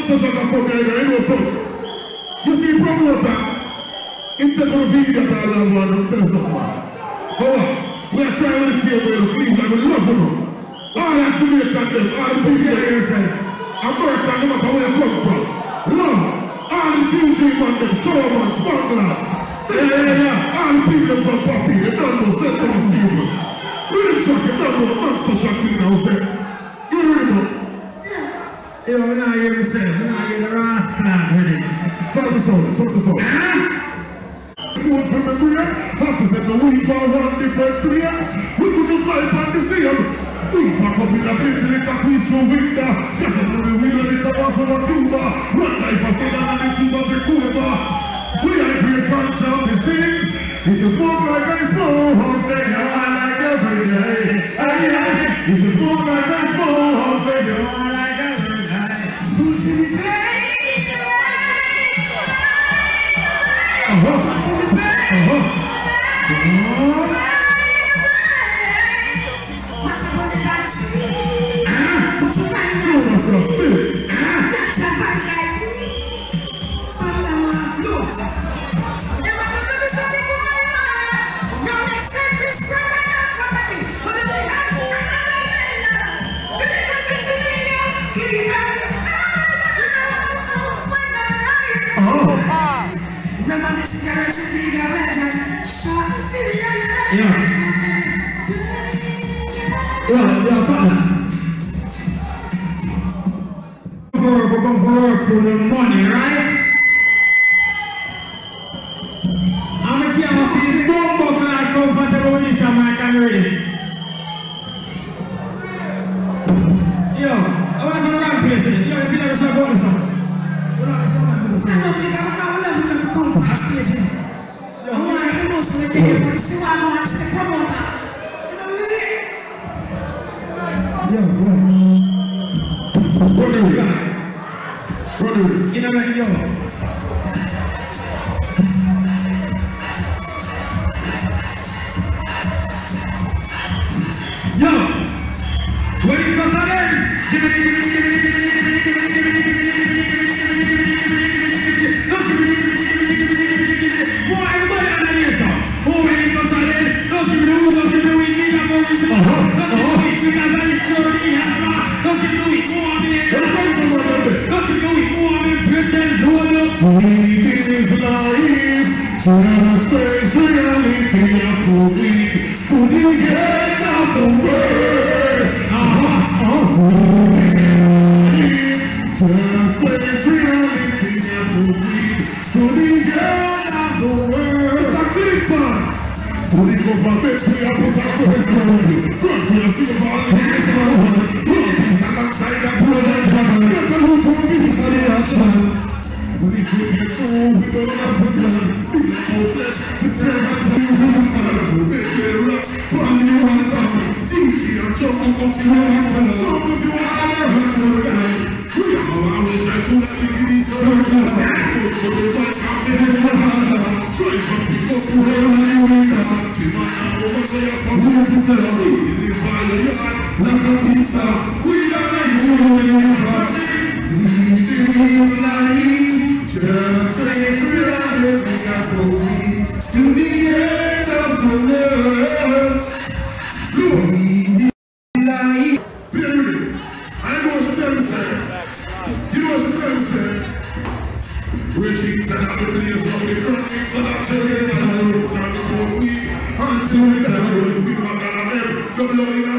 Monster Shaka come here, you know so. You see promoter, him take on the video that I love one, tell us something. But we are trying with the table to clean and we love them. All the Jamaican them, all the people here say, American, no matter where you come from. Love, all the DJ man them, showman, spanglers. Yeah. All the people from Poppy, they don't know, set those people. Real truck, you don't know, Monster Shaka thing now, say. You remember? Yo, we're not here to say, we're not here to rascal ready. Talk this out. What's from the player? After said the week for one different player. We could just life on the same. We pack up in a bit like a piece of window. Just as we will let the boss of a Cuba. One life after that and it's about the Cuba. We are great punch of the scene. It's a smoke like I smoke. Then you are like every day. It's a smoke like I smoke. Then you are like every day. Come for work for the money, right? I'm a kid, I see the bomb clad comfortable with this and I can read it. Yo, I want to go to the wrong place. Yo, if you never saw about this one. I don't think I'm going to come to the station. I want to go to the see what I want to see the promoter. Yo, what do you got? You know what, yo. Yo, when it comes on in, give it. Boy, everybody on the answer. Oh, when it comes on in, don't give me the we need a more reason. Don't give me Sleep is life, just face reality of the week, to the end of the world. Just face reality of the week, to the end of the world. It's a Clinton. To the government, we are put out to his glory. Run to your feet, all in his glory. Run peace alongside that brother. Get the loot for peace and the action. We could get through, we don't have a gun. We don't let the terror to you one time. Make it rough, fun you one time. DJ, I'm just going to you one time. Some of you are never heard of that. We are our way to let me give these circles. For the right out in the world. Try for people who are running with us. We might have over to your family. See the fire, your life, like a pizza. We are like you in your heart. This is life. Just face reality as we to the end of the world. We need life. Period. I know what you're telling me, sir. You know what you're telling me, sir. Richie said I'm the place of the current mix of that children and I will start to smoke weed until we die. We back on them. Double O in